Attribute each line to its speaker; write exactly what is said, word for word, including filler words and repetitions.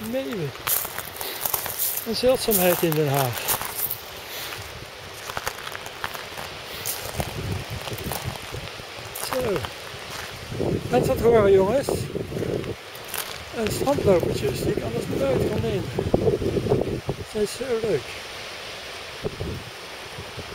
Speaker 1: meeuwen. Een zeldzaamheid in Den Haag. Zo. Met wat horen jongens. En strandlopertjes die ik anders nooit kan nemen. Ze zijn zo leuk.